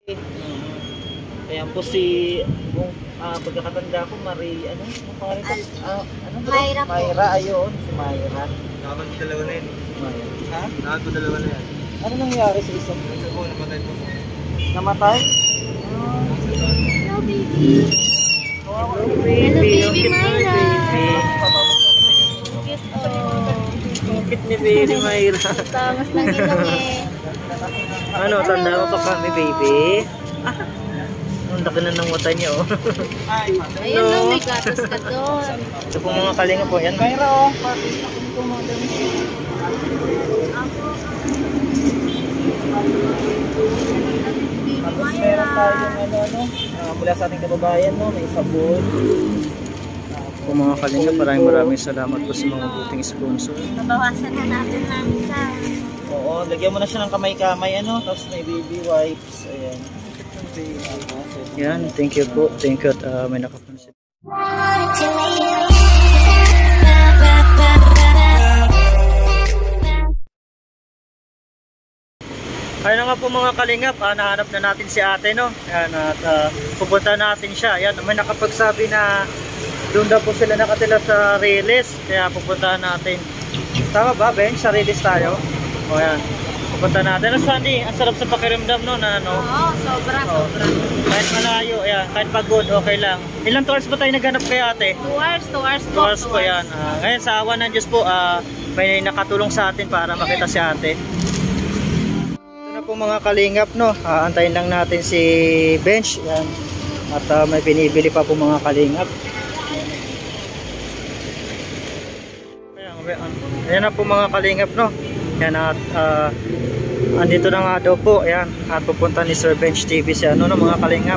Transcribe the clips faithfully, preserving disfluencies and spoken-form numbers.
Ayan po si, kung uh, pagkakatanda ko, Marie, ano? Ang pangalan ko? Uh, ano ba? Mayra po. Mayra, ayun. Si Mayra. Nakapag dalawa na yun. Mayra. Ha? Nakapag dalawa na yan. Ano nangyari sa isang? Isa po, namatay po. Namatay? Hello, baby. Kawawa. Hello, baby Mayra. Cute, oh. Ang cute ni baby Mayra. Tamas ng ilong eh. Ano, tanda mo pa kami, baby? Ah, ang laki na ng mata niya, oh. Ayun lang, may gatos ka doon. Ito po mga kalinga po. Yan, Mayra, oh. Tapos meron tayong ano, ano, uh, mula sa ating kababayan, no, may sabon. Po mga kalinga, maraming maraming salamat po sa mga buting sponsor. Nabawasan na natin ng isa. Oo, lagyan mo na siya ng kamay-kamay, ano, tapos may baby wipes. Ayan. Yan, thank you po. Thank you at uh, may nakapansin. Ayun nga po mga kalingap, ah, nahanap na natin si ate, no? Ayan, at uh, pupunta natin siya. Ayan, may nakapagsabi na doon daw po sila nakatila sa Riles, kaya pupuntahan natin. Tama ba, Ben? Sa Riles tayo? O ayan, pupunta natin. Ano, Sandy? Ang sarap sa pakiramdam, no? Na, ano? Oo, sobra, Oh. sobra. Kahit malayo, ayan, kahit pagod, okay lang. Ilang tours ba tayo naghanap kay ate? Two hours, two hours po. Two hours po yan. Ah, ngayon, sa awa ng Diyos po, ah, may nakatulong sa atin para makita si ate. Ito na po mga kalingap, no? Ah, antayin lang natin si Bench. Yan. At ah, may pinibili pa po mga kalingap. Ayan, ayan na po mga kalingap, no? Yan at uh, andito na nga daw po. Ayan, at pupunta ni Sir Bench T V si ano, no, mga kalingap.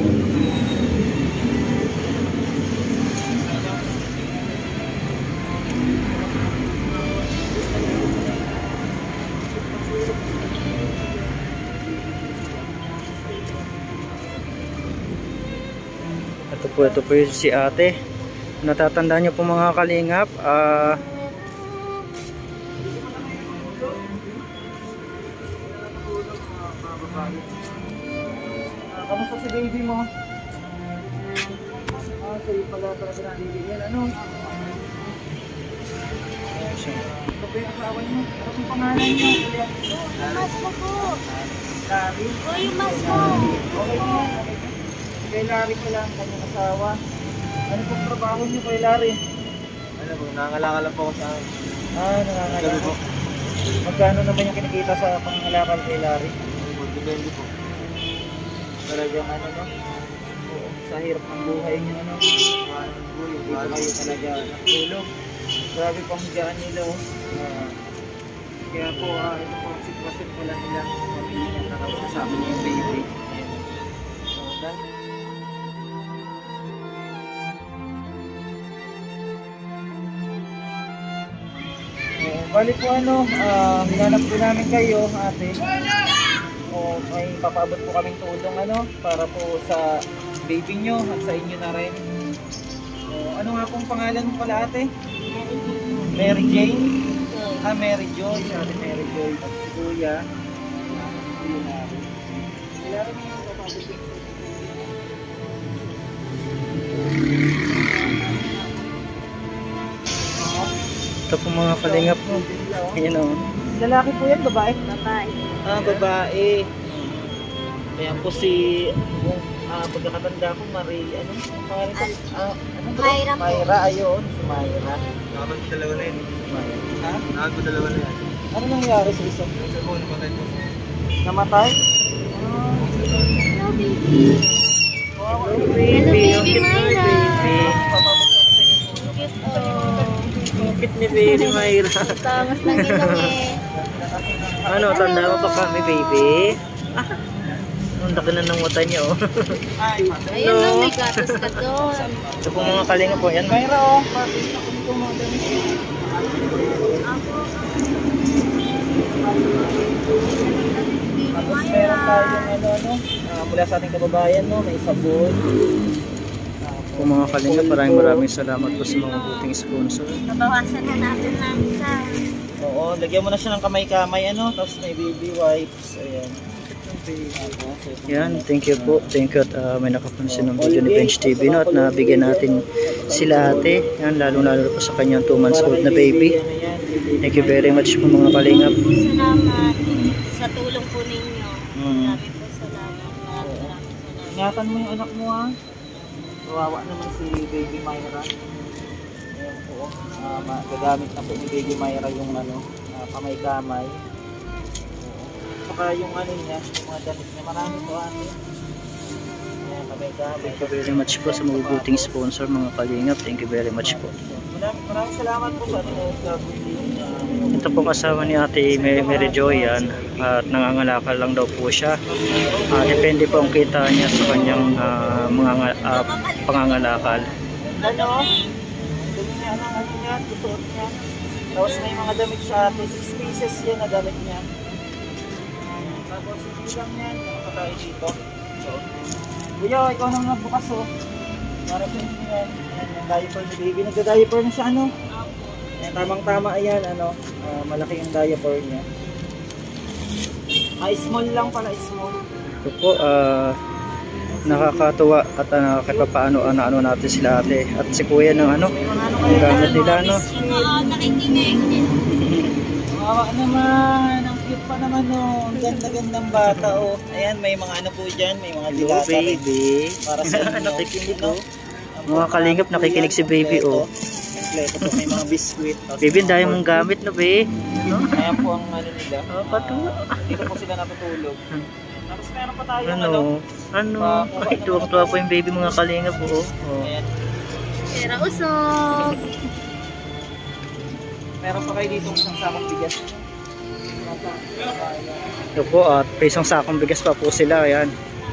Ito po, ito po yung si ate. Natatandaan niyo po mga kalingap, ah uh, Uh, kamusta si baby mo? Ah, sa'yo pala talaga naliliyan. Ano? Ito po yung asawa niyo. Ano yung pangalan niyo? Yung mas mo po. Larry? O, yung mas mo. Okay niya. Kay Larry pala ang kanyang asawa. Ano pong trabaho niyo kay Larry? Ano po, nangangalakal lang po ako sa... Ah, nangangalakal. Magkano naman yung kinikita sa pangangalakal kay Larry? Depende po. Talagang ano, no? Oo, sa hirap ng buhay niyo, ano? Dito kayo talaga natulog. Grabe pang higaan nila, oh. Uh, kaya po, uh, ito po ang sitwasyon pala nila. Pamilya niya na raw kasama niya yung baby. Ayan. So, dahil uh, bali po ano, uh, hinanap po namin kayo, ate. O may papaabot po kaming tulong ano para po sa baby nyo at sa inyo na rin. O, ano nga pong pangalan mo pala ate? Mary Jane? Ah, Mary Joy. Si ate Mary Joy. At si Kuya. Kailangan nyo yung papaabot yung ito po mga kalingap po. Ayan o. Lalaki po yan, babae? Babae. Ah, babae. Ayan po si, kung uh, pagkakatanda ko, Marie, ano? Ang pangalan ko? Ah, ano ba? Mayra po. Mayra, ayun. Si Mayra. Nakapag dalawa na yun. Mayra. Ha? Nakapag dalawa na yan. Ano nangyari sa isang? Isa po, namatay po. Namatay? Hello, baby. Wow, Hello, baby Mayra. Cute, oh. Ang cute ni baby Mayra. Tamas ng ilong eh. Ano, tanda mo pa kami, baby? Ah, ang laki na ng mata niya, oh. Ayun lang, may gatos ka doon. Ito po mga kalinga po. Yan, Mayra, oh. Tapos meron tayong ano, ano, uh, mula sa ating kababayan, no, may sabon. Po mga kalinga, maraming maraming salamat po sa mga buting sponsor. Nabawasan na natin ng isa. Oo, lagyan mo na siya ng kamay-kamay, ano, tapos may baby wipes. Ayan. Yan, thank you po. Thank you at uh, may nakapansin ng video ni Bench T V, no, at nabigyan natin sila ate. Yan, lalo-lalo po sa kanyang two months old na baby. Thank you very much po mga kalingap. Salamat sa tulong po ninyo. Mm. Marami po salamat. Maraming maraming salamat. Ingatan mo yung anak mo ha. Kawawa naman si Baby Myra. Ayan po. Uh, gagamit na po ni Baby Myra yung ano, uh, kamay-kamay. Saka yung ano niya, yung mga damit niya. Marami po ate. Ayan, kamay-kamay. Thank you very much po sa mabubuting sponsor mga kalingap. Thank you very much po. Maraming, maraming salamat po sa ating uh, Ito po kasama ni Ate Mary Joy yan, at nangangalakal lang daw po siya. Uh, depende po ang kita niya sa kanyang uh, mga uh, pangangalakal. Ano? Dali niya, ano, ano niya, susuot niya. Tapos may mga damit siya ate, six pieces yan na damit niya. Tapos hindi lang yan, ano pa tayo dito. So, Kuya, ikaw nang nagbukas oh. Para sa inyo yan. Yan, yung diaper ni baby. Nagda-diaper na siya ano? Yan, tamang-tama ayan, ano, uh, malaki yung diaper niya. Ah, small lang pala, small. Ito po, uh, nakakatuwa at uh, nakakapaano ano, ano natin sila ate. At si kuya ng ano, ang gamit nila no. Nakikinig. Kawawa naman, ang cute pa naman oh. Ang ganda-gandang bata oh. Ayan, may mga ano po dyan, may mga Hello dilata rin. baby. Para sa inyo. Nakikinig Ano? oh. Mga kalingap, nakikinig si baby oh. Kompleto po, may mga biskuit. Baby, ang dahil mong gamit no be. Ayan po ang ano nila. Oh, patuwa. Ah, dito po sila natutulog. Tapos meron pa tayo ano. Ano? Ano? Ay, tuwang-tuwa po yung baby mga kalingap oh. Oh. Ayan. Pera usok. Meron pa kayo dito isang sakong bigas. Ito po at uh, isang sakong bigas pa po sila. Ayan.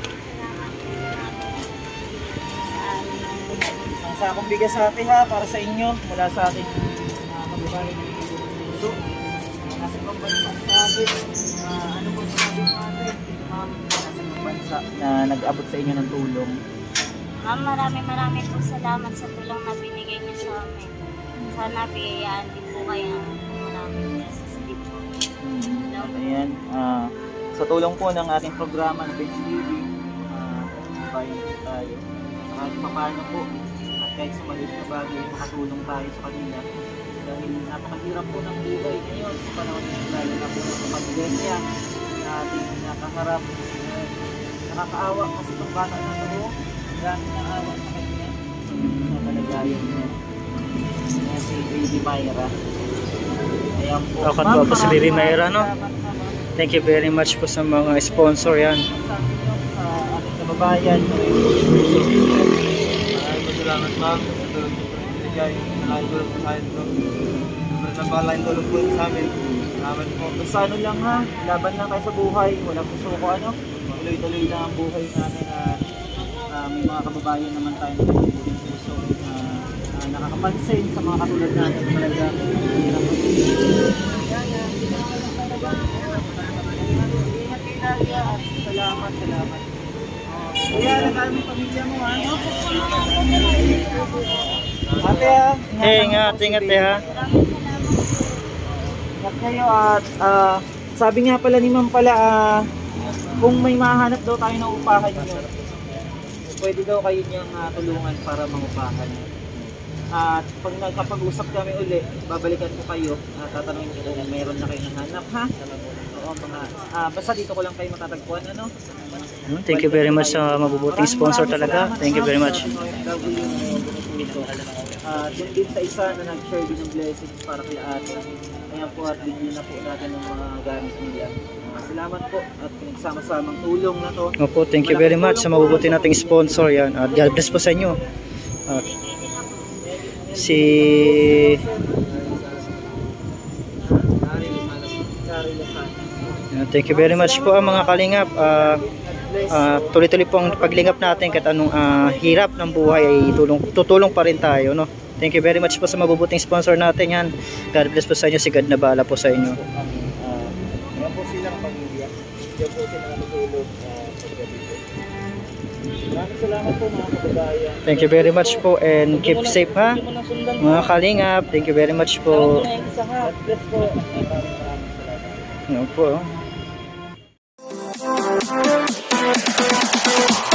Isang sakong bigas sa atin ha, para sa inyo. Mula sa ating uh, kababayan ng puso. Nasa ibang bansa sa atin. Uh, ano po sabi mo atin? Ma'am, nasa ibang bansa na nag-abot sa inyo ng tulong. Ma'am, maraming maraming po salamat sa tulong na binigay niyo sa amin. Sana biyayaan din po kayo. Maraming assistive po. Ayan, ah, sa tulong po ng ating programa ng Bench T V, ah, bayan po tayo. Kahit paano po, at kahit sa maliit na bagay, makatulong tayo sa kanila. Dahil napakahirap po ng buhay ngayon sa panahon ng lalo na po ng pandemya na ating nakaharap. Uh, nakakaawa kasi itong bata na ito, dami na awa sa kanya sa kalagayan niya. Ayan si Baby Myra. Ayan po. Nakakatuwa po si Baby Myra, no? Salamat naman. Thank you very much po sa mga sponsor yan. Sa ating kababayan. Maraming po salamat ma'am sa tulong po sa binigay. Malaking tulong po sa akin po. Sobrang napakalaking tulong po sa amin. Salamat po. Basta ano lang ha, laban lang tayo sa buhay. Walang susuko ano. Tuloy-tuloy lang ang buhay natin at uh, may mga kababayan naman tayo na nagbubuting puso na uh, nakakapansin sa mga katulad natin talaga. Hirap po. Ingat kayo lagi at salamat, salamat. Kuya, nag-aaral mo pamilya mo ha? Ate ha? Eh, ingat, ingat eh ha. Ingat kayo at ah, sabi nga pala ni Ma'am pala, ah, kung may mahanap daw tayo ng upahan nyo, pwede daw kayo niyang ah, tulungan para mangupahan. At pag nagkapag-usap kami uli, babalikan ko kayo at tatanungin ko kung meron na kayo nahanap ha? Oo, mga, ah, basta dito ko lang kayo matatagpuan ano? Thank you very much sa mabubuting sponsor talaga. Thank you very much. Uh, dun din sa isa na nag-share din ng blessings para kay ate. Ayan po at bigyan na po natin ng mga gamit nila. Uh, salamat po at pinagsama-samang tulong na to. Opo, thank you very much sa mabubuting nating sponsor yan. At God bless po sa inyo. At si thank you very much po mga kalingap. Uh, uh, tuloy-tuloy po ang paglingap natin kahit anong uh, hirap ng buhay ay tulong, tutulong pa rin tayo, no? Thank you very much po sa mabubuting sponsor natin yan. God bless po sa inyo. Si God na bahala po sa inyo. Ayan po silang pamilya. Diyan po sila natutulog sa gabi po. Maraming salamat po mga kababayan. Thank you very much po and keep safe ha mga kalingap. Thank you very much po. God bless po. Maraming maraming salamat. Ano po. Kalingap.